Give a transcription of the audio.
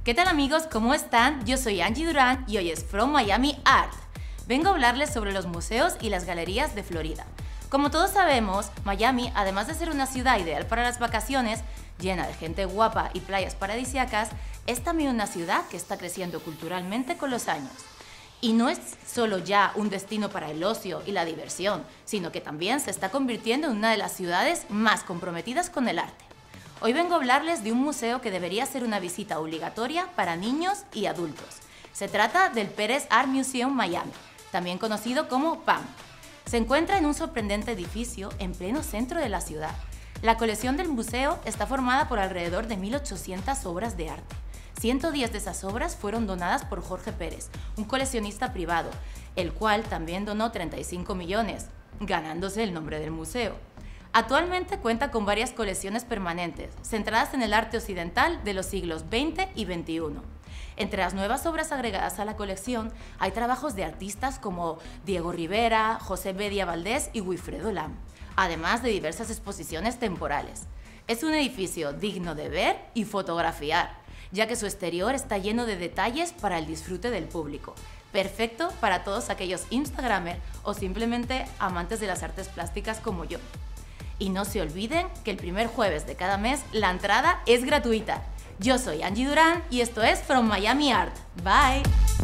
¿Qué tal amigos? ¿Cómo están? Yo soy Angie Durán y hoy es From Miami Art. Vengo a hablarles sobre los museos y las galerías de Florida. Como todos sabemos, Miami, además de ser una ciudad ideal para las vacaciones, llena de gente guapa y playas paradisíacas, es también una ciudad que está creciendo culturalmente con los años. Y no es solo ya un destino para el ocio y la diversión, sino que también se está convirtiendo en una de las ciudades más comprometidas con el arte. Hoy vengo a hablarles de un museo que debería ser una visita obligatoria para niños y adultos. Se trata del Pérez Art Museum Miami, también conocido como PAM. Se encuentra en un sorprendente edificio en pleno centro de la ciudad. La colección del museo está formada por alrededor de 1.800 obras de arte. 110 de esas obras fueron donadas por Jorge Pérez, un coleccionista privado, el cual también donó 35 millones, ganándose el nombre del museo. Actualmente cuenta con varias colecciones permanentes, centradas en el arte occidental de los siglos XX y XXI. Entre las nuevas obras agregadas a la colección hay trabajos de artistas como Diego Rivera, José Bedia Valdés y Wilfredo Lam, además de diversas exposiciones temporales. Es un edificio digno de ver y fotografiar, ya que su exterior está lleno de detalles para el disfrute del público. Perfecto para todos aquellos Instagramers o simplemente amantes de las artes plásticas como yo. Y no se olviden que el primer jueves de cada mes la entrada es gratuita. Yo soy Angie Durán y esto es From Miami Art. Bye.